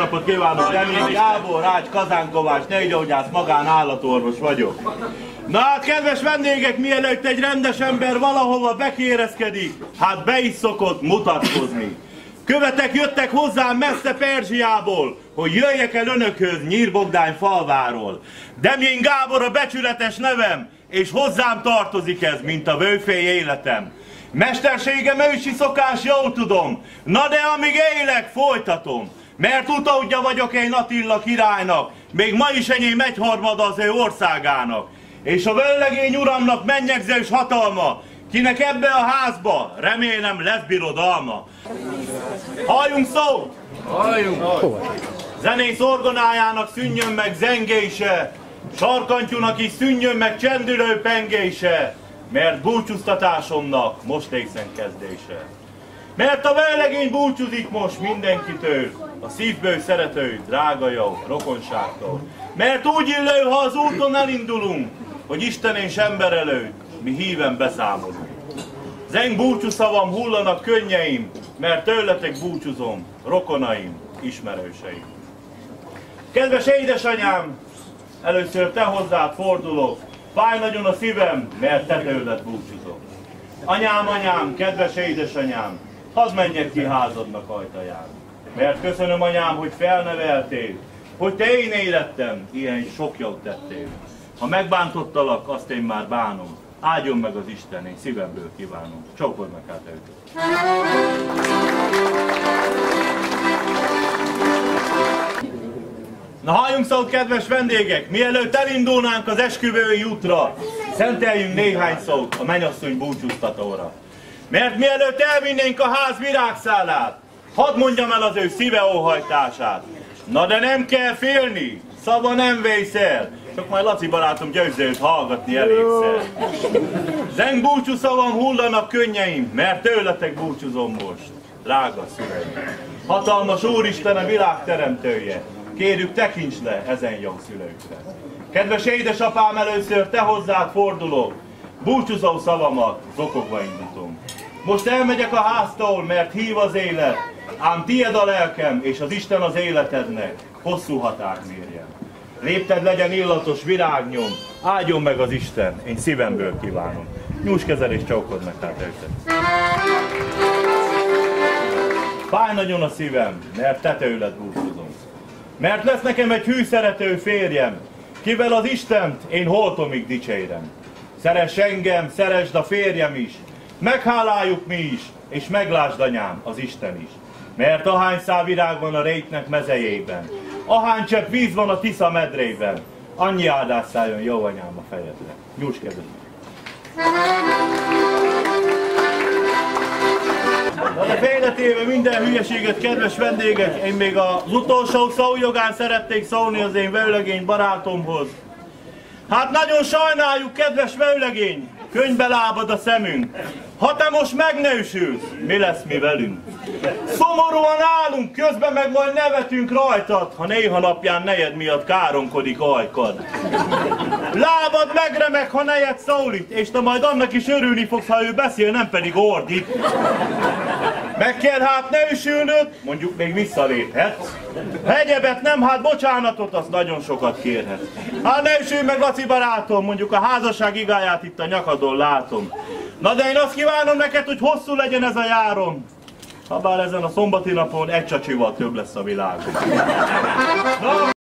napot kívánok! Demény Gábor, Rács, Kazán Kovács, Nejgyógyász, magánállatorvos vagyok. Na hát, kedves vendégek, mielőtt egy rendes ember valahova bekérezkedik, hát be is szokott mutatkozni. Követek jöttek hozzám messze Perzsiából, hogy jöjjek el önökhöz Nyírbogdány falváról. Demény Gábor a becsületes nevem, és hozzám tartozik ez, mint a vőfély életem. Mesterségem ősi szokás, jól tudom, na de amíg élek, folytatom. Mert utódja vagyok én Attila királynak, még ma is enyém egyharmada az ő országának. És a völlegény uramnak mennyegzős hatalma, kinek ebbe a házba remélem lesz birodalma. Halljunk szót! Halljunk! Zenész orgonájának szűnjön meg zengése, sarkantyúnak is szűnjön meg csendülő pengése, mert búcsúztatásomnak most észen kezdése. Mert a vőlegény búcsúzik most mindenkitől, a szívből szerető, drága jó, rokonságtól. Mert úgy illő, ha az úton elindulunk, hogy Isten és ember előtt mi híven beszámolunk. Zeng búcsúszavam, hullanak könnyeim, mert tőletek búcsúzom, rokonaim, ismerőseim. Kedves édesanyám, először te hozzád fordulok, fáj nagyon a szívem, mert te tőled búcsúzom. Anyám, anyám, kedves édesanyám, hadd menjek ki házadnak ajtaján. Mert köszönöm, anyám, hogy felneveltél, hogy te én élettem, ilyen sok jót tettél. Ha megbántottalak, azt én már bánom. Áldjon meg az Isten, én szívemből kívánom. Csókold meg hát őket. Na halljunk szót, kedves vendégek! Mielőtt elindulnánk az esküvői útra, szenteljünk néhány szót a mennyasszony búcsúztatóra. Mert mielőtt elvinnénk a ház virágszálát, hadd mondjam el az ő szíve óhajtását. Na de nem kell félni, szava nem vészel, csak majd Laci barátom győzőt hallgatni elégszer. Zeng búcsú szavam, hullanak könnyeim, mert tőletek búcsúzom most, drága szüleim. Hatalmas Úristen a világ teremtője, kérjük tekints le ezen jó szülőkre. Kedves édesapám, először te hozzád fordulok, búcsúzó szavamat zokogva indítom. Most elmegyek a háztól, mert hív az élet, ám tied a lelkem, és az Isten az életednek hosszú határt mérjen. Lépted legyen illatos virágnyom, áldjon meg az Isten, én szívemből kívánom. Nyújts kezel és csókod meg hát őket. Fáj nagyon a szívem, mert te tőled búcsúzom. Mert lesz nekem egy hű szerető férjem, kivel az Istent én holtomig dicsérem. Szeress engem, szeresd a férjem is, megháláljuk mi is, és meglásd anyám, az Isten is. Mert ahány szál virág van a rétnek mezejében, ahány csepp víz van a Tisza medrében, annyi áldás szálljon, jó anyám, a fejedre. Nyújts kezed. Na de félretéve minden hülyeséget, kedves vendégek, én még az utolsó szójogán szeretnék szólni az én vőlegény barátomhoz. Hát nagyon sajnáljuk, kedves vőlegény, könyvbe lábad a szemünk. Ha te most megnősülsz, mi lesz mi velünk? Szomorúan állunk, közben meg majd nevetünk rajtad, ha néha napján nejed miatt káronkodik ajkad. Lábad megremeg, ha nejed szólít, és te majd annak is örülni fogsz, ha ő beszél, nem pedig ordít. Meg kell hát nősülnöd, mondjuk még visszaléphetsz. Ha egyebet nem, hát bocsánatot, azt nagyon sokat kérhetsz. Hát nősülj meg, Laci barátom, mondjuk a házasság igáját itt a nyakadon látom. Na de én azt kívánom neked, hogy hosszú legyen ez a járom. Habár ezen a szombati napon egy csacsival több lesz a világon.